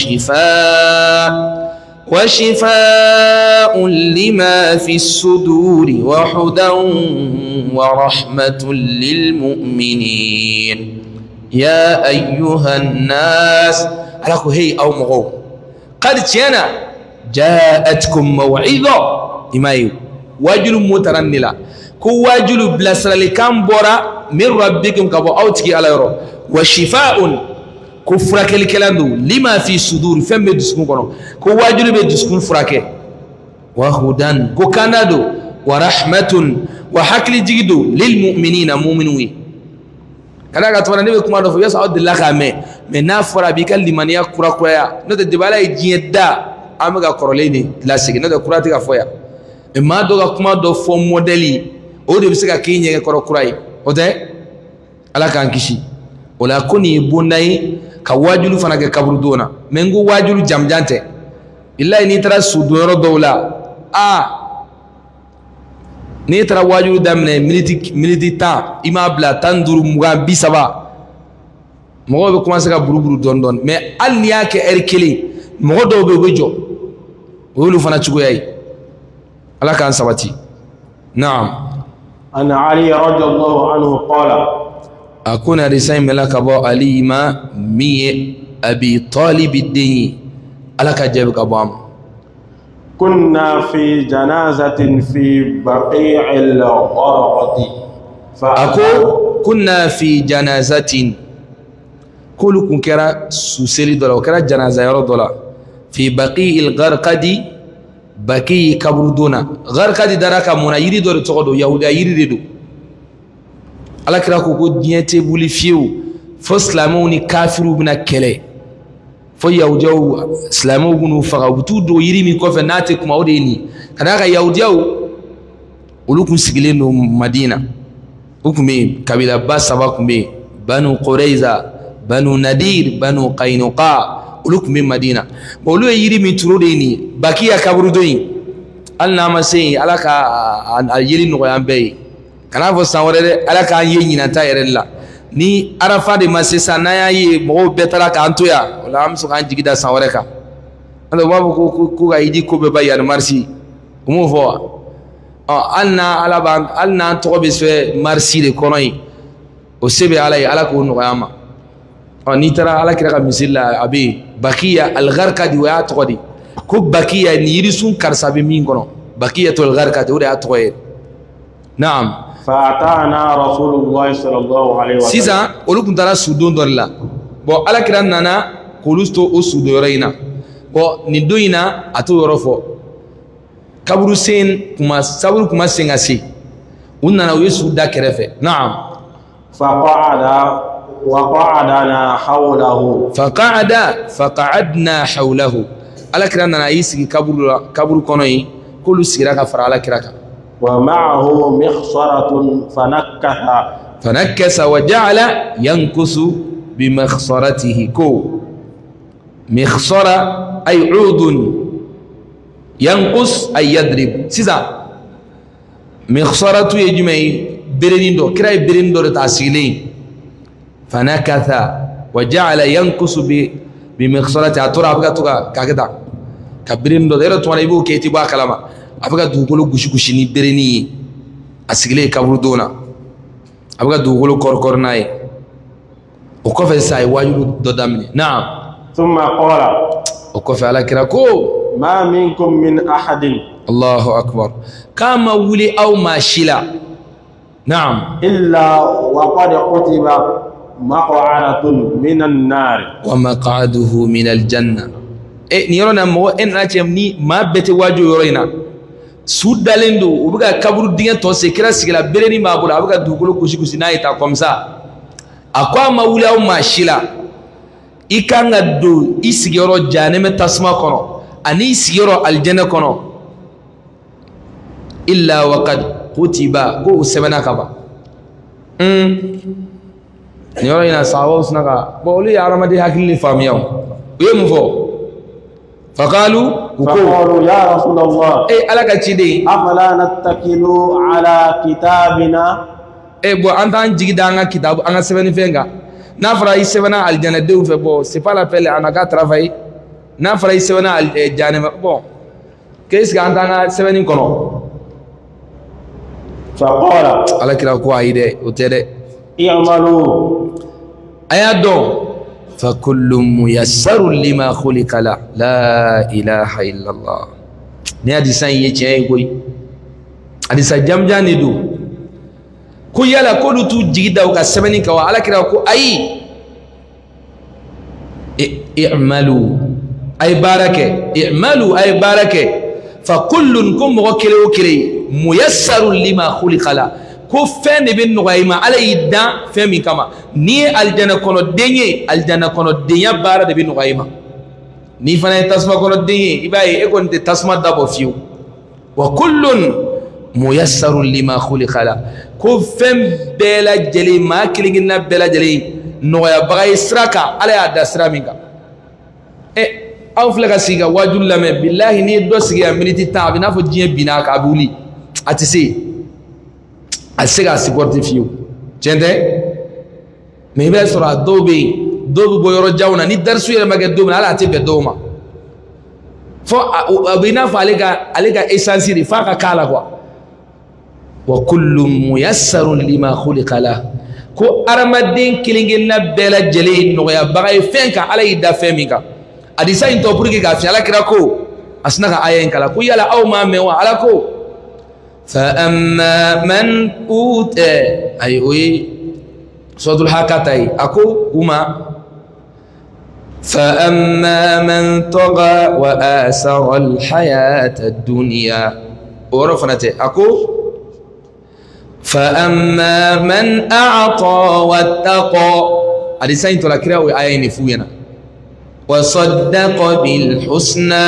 وشفاء لما في الصدور وهدى ورحمة للمؤمنين يا أيها الناس علىكو هي أو مغو قد تيانا جاءتكم موعظة إمايو واجل مترنلا كو واجل بلسر لكام بورا من ربكم كبو أوتكي على يرو وشفاء ko furakeli kelando lima fi sudur fembe duskun kono ko wajulu be duskun furake wa hudan ko kanado wa rahmatun wa hakli jigido lil mu'minina mu'minui kada ga tawara ne kuma do fo yasa abdullah kame me na fura bi kal limaniya kura kuraya no de dibala e jieda amaga koroleni lasigi no de kurati ga foya e ma do ga kuma do fo modeli o de bisika kinye koro kurai o de ala kan kishi wala kuni bunai ka wajulu fana ke kaburu dona mengu wajulu jamjante illahi ni tara sudoro dawla ni tara wajulu damne miniti ta ima bla tanduru muga bisaba mo be commencer ka buruburu don mais al ni yake erkeli mo do be bejo wulu fana chugoyay ala kan sabati na'am ana ali radiyallahu anhu qala أكون رسائل ملاك أبو علي ما مي أبي طالب الدين ألك جابك أبو عم كنا في جنازة في بقيع الغرقد كنا في جنازة كل كنكرا سوسيلي دولا وكرا جنازة يرو دولا في بقيع الغرقد baki kaburu dona garkadi daraka mona yiri do togodo yahuda yiri do ala kira ko diente buli fiu fo islamu ni kafiru bina kele fo yahudiyaw islamu bunu faga butu do yiri mi ko fe nate kuma odeni kadaka yahudiyaw ulukun sigileno madina ukume kabila basaba kumbe banu quraiza banu nadir banu qainuqa ulukme madina bolu yiri mi turodeni bakiya kaburu doyi alna ma sey alaka yiri no yambe kana fo sanwore alaka yenyi na tayerella ni arafa de masesa na yayi mo betara ka antoya wala am so kan jigida sanwore ka ando babu ko ga yidi ko be bayan marsi umu fo alna alaba alna to be se marsi de konoy o sebe alay alako no yama ni tara ala kira ka misilla abi bakiya al-gharqadi wa atqadi ko bakiya ni yirisun karsabe min kono bakiyatul gharqadi wa atqay na'am fa atana rasulullah sallallahu alaihi wasallam siza olukun tara sudon dorla bo ala kira nana kolusto o sudoreina bo ni doina atu yorofo kaburu sen kuma saburu kuma sengasi unana yesu da kerefe na'am fa qa'ada وقعدنا حوله فقعدنا حوله على كرنا يسقي كبر كوني كل سيرك فر على كرك ومعه مخصرة فنكس وجعل ينكس بمخصرته كو مخصرة أي عود ينقص أي يضرب سيزا مخصرة يجمع بريندو كراي بريندو رتاسيلين فنكث وجعل ينقص بمخصرته اتورا ابغا كاكدا كبرين دو ديرو تونا يبو كيتي با كلام ابغا دوغلو غشي ني بريني اسغلي كبر دونا ابغا دوغلو كوركورناي وكفى ساي واجو دو دامني نعم ثم قال وكفى على كراكو ما منكم من احد الله اكبر كما ولي او ما شلا نعم الا وقد كتب مقعدة من النار ومقعده من الجنة نيرونا مو ان اتيمني ما بيت واجو يورينا سودالندو وبغا كبرو دين تو سيكرا سيكلا بيرني ما بولا وبغا دوغلو كوشي نايتا كومسا اكوا ما ولا او ما شيلا ikanga do isigiro janeme tasma kono ani isigiro aljanna kono illa waqad kutiba go sebana kaba نيورا ينا ساوس نكا بقولي يا رمادي هاكلي فامياو ويمفو فقالوا يا رسول الله اي على كتشيدي افلا نتكل على كتابنا اي بو انت انجي دانا كتاب انا سيفن فينغا نافرا يسيفنا الجنه دو في بو سي با لا بيل انا كا ترافاي نافرا يسيفنا الجنه بو كيس كان انا سيفن كونو فقال على كلا كو ايده وتده اعملوا ايادو فكل ميسر لما خلق له لا اله الا الله ني ادي سان يجي كوي ادي سجامجاني دو كو يلا كودو تو جيدا وكا سبني كوا على كده كو اي اعملوا اي بركه اعملوا اي بركه فكل كم وكل وكري ميسر لما خلق له ko fen be nogayma ala yidda femi kama ni aljana kono denya bara de be nogayma ni fana tasma kono denye ibaye e kon te tasma dabo fiu wa kullun muyassarun lima khuliqa la ko fem bela jeli ma kilingina bela jeli nogaya bagay sraka ala ya dasra minga e aw flaga siga wajul lame billahi ni do siga miniti tabi na fo jiye bina ka buli atisi asega supporter fiu jende me be sura dobe boyoro jawna ni darsu yele mage dobe ala te be doma fo abina fa alega essence di fa ka kala kwa wa kullu muyassarun lima khuliqa la ko aramadin kilingina bela jeli no ya bagay fenka ala yida femika adisa into pour que ga fi ala kira ko asnaka ayen kala ko yala aw ma me wa ala ko فأما من أوتى أي سورة الحاقة أكو هما فأما من طغى وآثر الحياة الدنيا ورفنته أكو فأما من أعطى واتقى هذه سين تلاقيها وآيين فوينا وصدق بالحسنى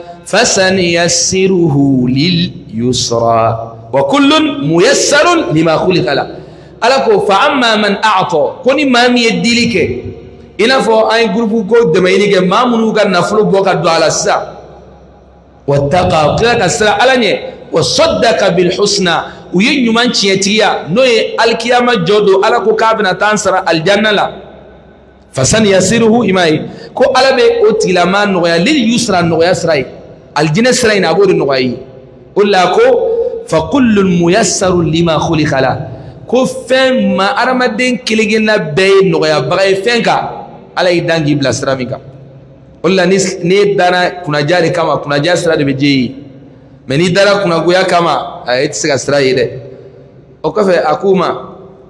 فسنيسره لليسرى وكل ميسر لما خلق له ألكو فأما من أعطى كوني ما ميدلك إنا فو أي جروب كود دمينيك ما منو كان نفلو بوكا دو على السا واتقى قلت السلا ألاني وصدق بالحسنى وين من تيتيا نوي الكيامة جودو ألكو كابنا تانسر الجنة لا فسنيسره إماي كو ألبي أوتيلا ما نغيا لليسرى نغيا سراي الجنة سراي نابور نغيا قل لكو فكل ميسر لما خلق له كو فين ما أرمدين كليجنا بين نغيا بغي فينكا على يدانجي بلا سراميكا قل ني دانا كنا جاري كما كنا جاري سرا بيجي مني دارا كنا غويا كما ايتسكا سرا يده وكفى أكوما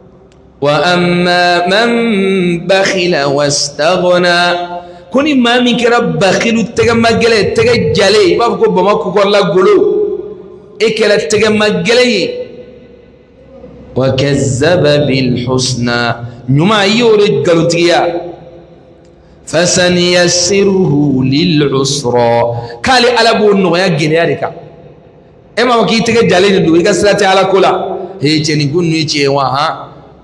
وأما من بخل واستغنى كوني ما من كرب بخيل تجمع جلي تجلي بابكو بماكو كلا غلو إكلا تجمع جلي وكذب بالحسنى نما يورد قلتيا فسنيسره للعسرى كالي على بو نويا جنياريكا اما وكي تجلي ندو يكسرتي على كولا هي تشني كون نيتشي ها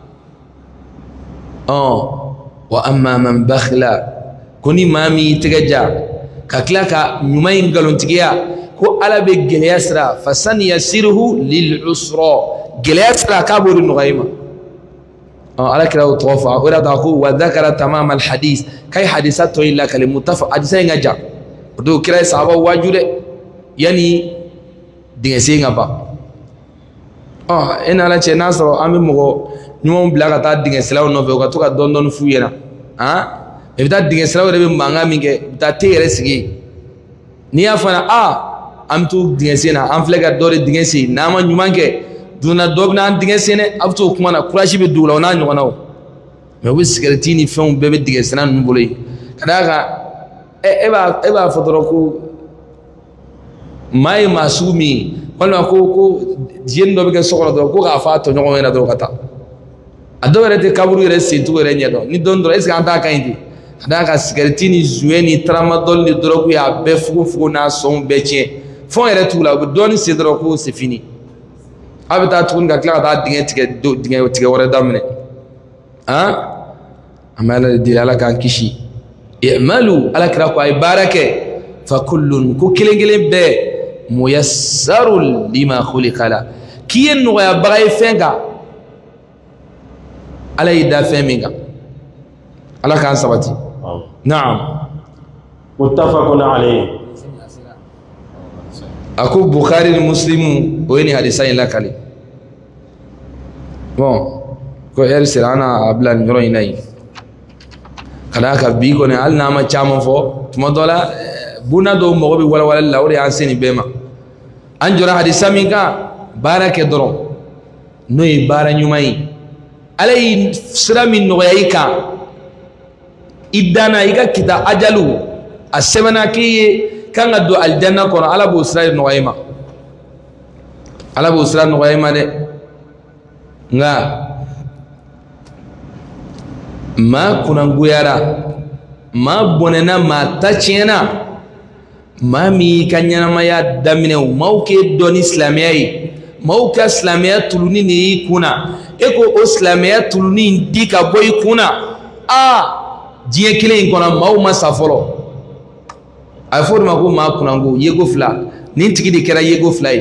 وأما من بخل كوني مامي تجا ككلاكا نماين قالون تجيا كو على بجلياسرا فسنيسره للعسرى جلياسرا كابور النغيمة على كلا وطوفا ولا تقول وذكر تمام الحديث كي حديثات إلا كلمة متفق حديثين جا ودو كلا صحابة واجود يعني دينسين أبا إن على شيء ناصر أمي مغو نيوم بلاغا تا دين سلاو نوفو كا توكا دون دون فوينا بتا دين سلاو ربي مانغا مينكي بتا تيري سيغي نيا فانا امتو دين سينا ام فليغا دوري دين سي ناما نيومانكي دونا دوبنا دين سينا ابتو كمانا كراشي بي دولا ونا نيواناو مي وي سكرتيني فون بيبي دين سينا نبولي كداغا eba fotoroku mai masumi wala ko jendo be sokolo do ko ga fa to nyogo ena do kata ado rete kaburu yere situ yere nyedo ni dondro est anta kaindi adaka sigaretini zueni tramadol ni drogu ya befu na son beche fon yere tula bu doni sidroku c'est fini abata tun ga kla da dinge tige wore damne amala dilala kan kishi i'malu ala kra ko ay barake fa kullun ku kilengele be muyassarul lima khuliqa la kiyen no ya bagay fenga ala yida feminga ala kan sabati na'am muttafaqun alayhi aku bukhari muslimu weni hadisain la kali bon ko er sirana ablan nyoro inai kada ka bi ko ne alna ma chama fo tuma dola buna do mo bi wala lawri an seni bema an jora hadisa min ka barake doro noy bara nyumai alay siramin no yayika idana iga kita ajalu asemana ki kanga do aljanna kono ala bo sira no yayma ala bo sira no yayma de nga ma kunanguyara ma bonena ma tachena mami kanyana maya damine mauke don islamiyai mauke islamiyya tuluni ni kuna eko islamiyya tuluni ndika boy kuna jiye kile ngona mau masafolo afor mako ma kunangu yego fla nintiki di kera yego flai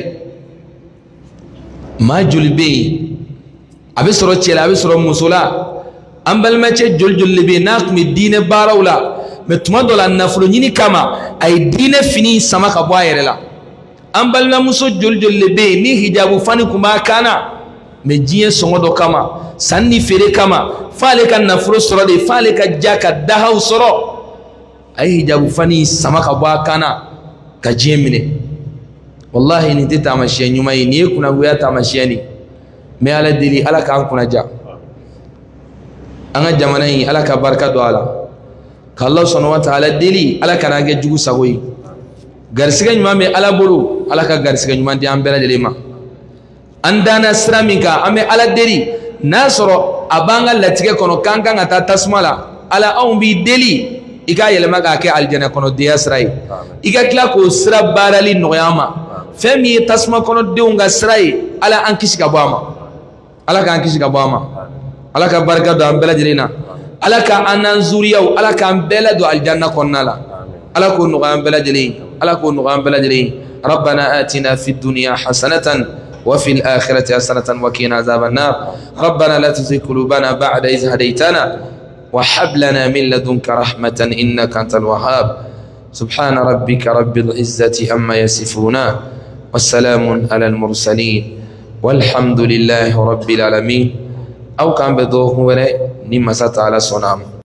ma julbe abisoro chela abisoro musula ambal mace joljolbe nakmi dine barawla metuma dola nafulu nyini kama ay dine fini sama ka boyere la ambal na muso joljolbe ni hijabu fani kuma kana me jiye songodo kama sanni fere kama fale kan nafulu soro de fale ka jaka dahaw soro ay hijabu fani sama ka boya kana ka jemine wallahi ni tita mashiya nyuma ni kuna guya ta mashiyani me ala dili ala ka kuna ja anga jamana yi ala ka barka do ala كالله سبحانه وتعالى دلي على كان أجي جوجو سوي غرسيك نمامي على بلو على كغرسيك نمان دي أمبلا دليما عندنا سراميكا أمي على دلي ناسرو أبانغا لتيكي كونو كانكا نتا تسمالا على أم بي دلي إيكا يلما كاكي الجنة كونو ديا سراي إيكا كلاكو سرا بارالي نغياما فمي تسمى كونو ديونغا سراي على أنكيش كباما على كأنكيش كباما على كبركة دو أمبلا دلينا على كأنانزوريو على كأمبلا دو الجنة كونالا على كون نغام بلا دلي على كون نغام بلا دلي ربنا آتنا في الدنيا حسنة وفي الآخرة حسنة وقنا عذاب النار ربنا لا تزغ قلوبنا بعد إذ هديتنا وهب لنا من لدنك رحمة إنك أنت الوهاب سبحان ربك رب العزة عما يصفون والسلام على المرسلين والحمد لله رب العالمين أو كان بدوه نما على صنام